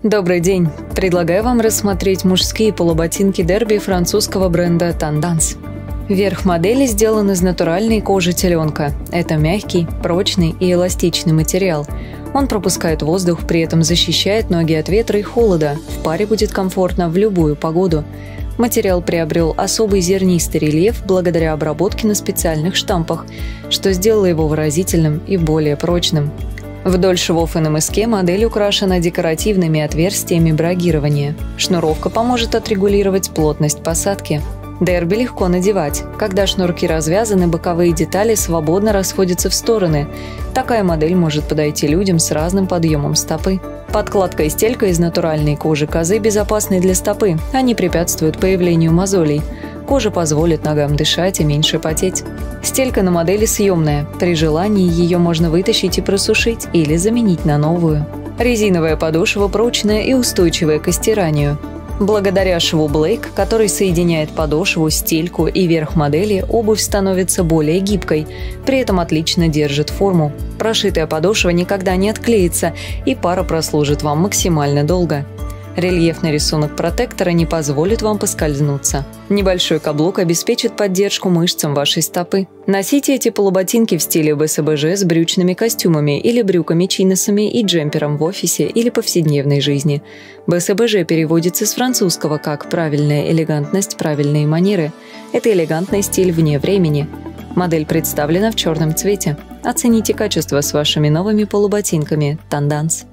Добрый день! Предлагаю вам рассмотреть мужские полуботинки Дерби французского бренда Tendance. Верх модели сделан из натуральной кожи теленка. Это мягкий, прочный и эластичный материал. Он пропускает воздух, при этом защищает ноги от ветра и холода. В паре будет комфортно в любую погоду. Материал приобрел особый зернистый рельеф благодаря обработке на специальных штампах, что сделало его выразительным и более прочным. Вдоль швов и на мыске модель украшена декоративными отверстиями брагирования. Шнуровка поможет отрегулировать плотность посадки. Дерби легко надевать. Когда шнурки развязаны, боковые детали свободно расходятся в стороны. Такая модель может подойти людям с разным подъемом стопы. Подкладка и стелька из натуральной кожи козы безопасны для стопы. Они препятствуют появлению мозолей. Кожа позволит ногам дышать и меньше потеть. Стелька на модели съемная. При желании ее можно вытащить и просушить или заменить на новую. Резиновая подошва прочная и устойчивая к стиранию. Благодаря шву Blake, который соединяет подошву, стельку и верх модели, обувь становится более гибкой, при этом отлично держит форму. Прошитая подошва никогда не отклеится, и пара прослужит вам максимально долго. Рельефный рисунок протектора не позволит вам поскользнуться. Небольшой каблук обеспечит поддержку мышцам вашей стопы. Носите эти полуботинки в стиле БСБЖ с брючными костюмами или брюками-чиносами и джемпером в офисе или повседневной жизни. БСБЖ переводится с французского как «правильная элегантность, правильные манеры». Это элегантный стиль вне времени. Модель представлена в черном цвете. Оцените качество с вашими новыми полуботинками Tendance.